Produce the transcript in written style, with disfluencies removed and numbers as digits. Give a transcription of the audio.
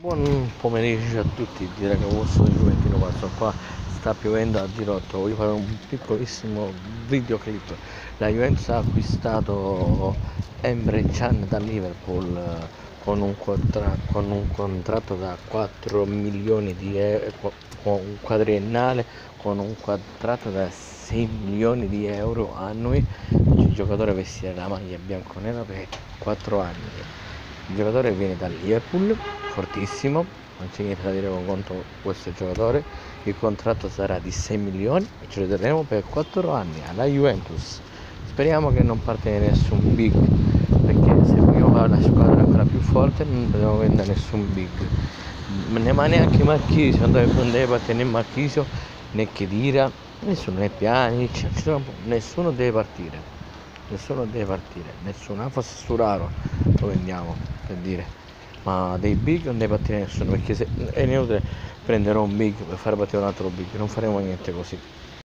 Buon pomeriggio a tutti, direi che vostro Juventino Pazzo qua sta piovendo a dirotto. Voglio fare un piccolissimo videoclip. La Juventus ha acquistato Emre Can da Liverpool con un contratto da 4 milioni di euro, un quadriennale con un contratto da 6 milioni di euro annui. Il giocatore vestirà la maglia bianconera per 4 anni. Il giocatore viene dal Liverpool, fortissimo, non c'è niente da dire contro questo giocatore. Il contratto sarà di 6 milioni e ce lo terremo per 4 anni alla Juventus. Speriamo che non parte nessun big, perché se vogliamo fare una squadra ancora più forte non dobbiamo vendere nessun big, ma neanche Marchisio, non deve partire né Marchisio né Khedira, nessuno, né Pjanic, nessuno deve partire. Nessuno, forse Sturaro lo vendiamo, per dire, ma dei big non deve partire nessuno, perché se è inutile prendere un big per fare partire un altro big, non faremo niente così.